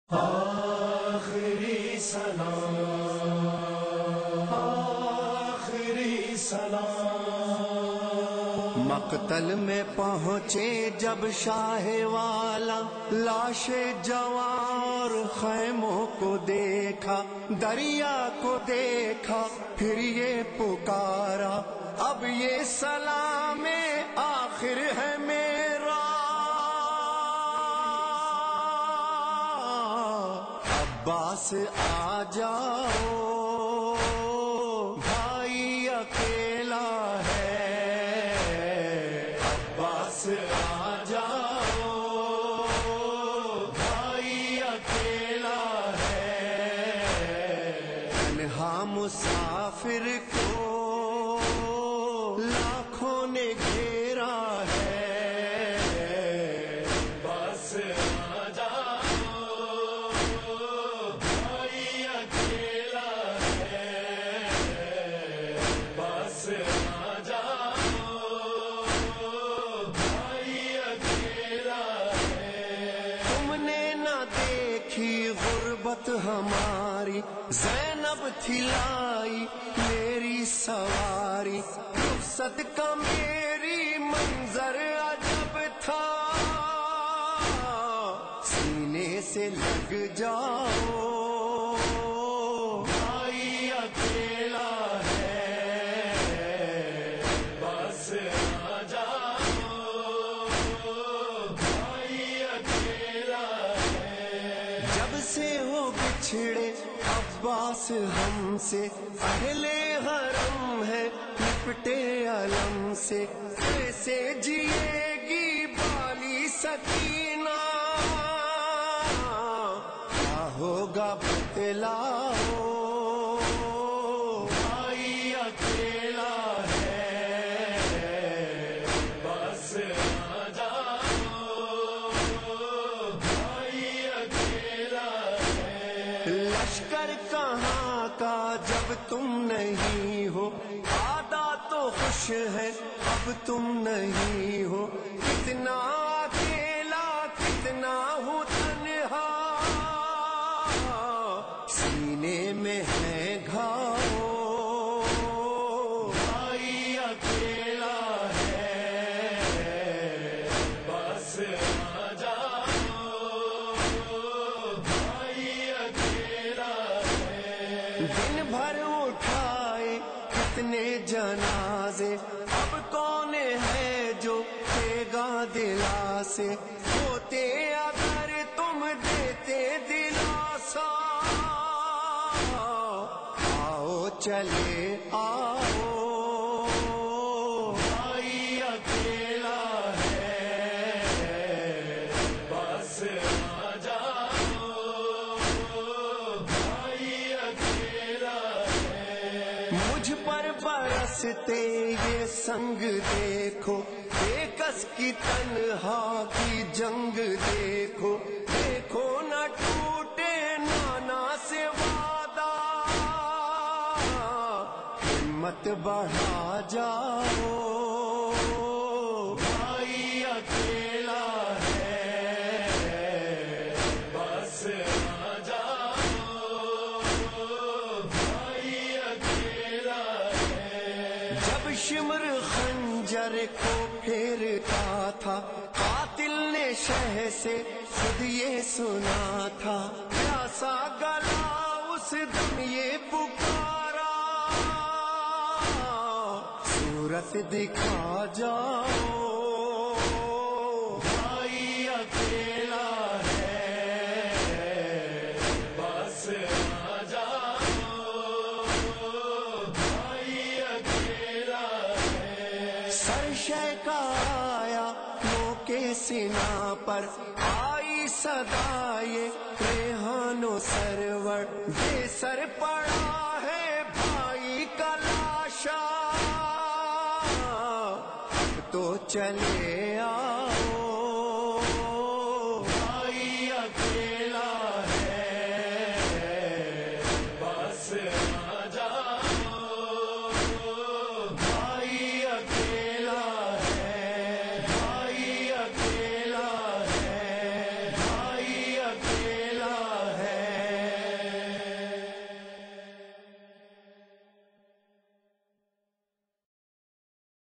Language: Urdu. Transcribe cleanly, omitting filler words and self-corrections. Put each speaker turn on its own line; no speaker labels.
آخری سلام، آخری سلام۔
مقتل میں پہنچے جب شاہ والا، لاش جوار خیموں کو دیکھا، دریا کو دیکھا، پھر یہ پکارا، اب یہ سلام آخر ہے میرا، عباس آ جاؤ، بھائی اکیلا ہے، عباس آ جاؤ، بھائی اکیلا ہے، تنہا مسافر کو لاکھوں نے گھیرا ہے،
بس آ جاؤ، بھائی اکیلا ہے، بس آ جاؤ، بھائی اکیلا ہے۔
تم نے نہ دیکھی غربت ہماری، زینب تھلائی میری سواری، رخصت کا میری منظر عجب تھا، سینے سے لگ جاؤ،
بھائی اکیلا ہے، بس آ جاؤ، بھائی اکیلا ہے۔
جب سے ہو بچھڑے عباس ہم سے، اہل حرم ہے لپٹے علم سے، کیسے جیے گی بالی سکینہ، کیا ہوگا بتلاؤ،
بھائی اکیلا ہے، بس آ جاؤ، بھائی اکیلا ہے۔
لشکر کہاں کا جب تم نہیں ہو، آدھا تو خوش ہے اب تم نہیں ہو، کتنا اکیلا کتنا ہوں تنہا، سینے میں ہے گھاؤ،
بھائی اکیلا ہے، بس آ جاؤ، بھائی اکیلا ہے۔
دن بھر اٹھائے کتنے جنازے، اب کون ہے جو دے گا دلاسے، ہوتے اگر تم دیتے دلاسا، آؤ چلے آؤ،
بھائی اکیلا ہے، بس آ جاؤ، بھائی اکیلا ہے۔
مجھ پر برستے یہ سنگ دیکھو، بے کس کی تنہا کی جنگ دیکھو، دیکھو نہ ٹوٹے نانا سے وعدہ، ہمت بڑھا جاؤ،
بھائی اکیلا ہے، بس آ جاؤ، بھائی اکیلا ہے۔
جب شمر خنجر کو پھیرتا تھا، قاتل نے شہ سے خود یہ سنا تھا، پیاسا گلا اس دم یہ پکارا، صورت دکھا جاؤ،
بھائی اکیلا ہے، بس آ جاؤ، بھائی اکیلا ہے۔
سرشے کا آیا نو کے سنا پر، آئی صدائے ریحان و سرور، بے سر پڑا ہے بھائی کا لاشا، اب تو چلے آ